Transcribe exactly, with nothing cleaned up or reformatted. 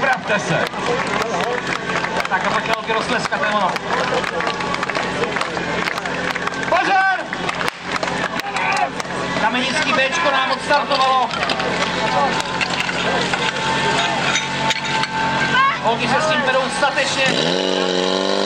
Připravte se. Tak a pojďme holky roztleskat, je ono. Pozor! Kamenický Bčko nám odstartovalo. Holky se s tím perou statečně.